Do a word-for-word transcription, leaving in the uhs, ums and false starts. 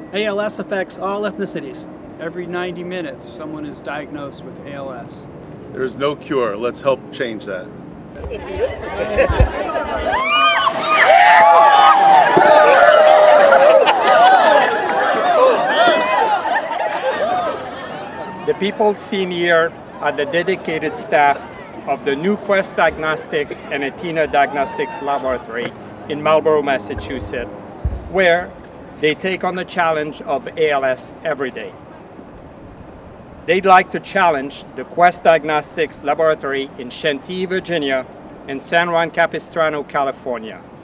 A L S affects all ethnicities. Every ninety minutes, someone is diagnosed with A L S. There is no cure. Let's help change that. The people seen here are the dedicated staff of the new Quest Diagnostics and Athena Diagnostics Laboratory in Marlborough, Massachusetts, where they take on the challenge of A L S every day. They'd like to challenge the Quest Diagnostics Laboratory in Chantilly, Virginia, and San Juan Capistrano, California.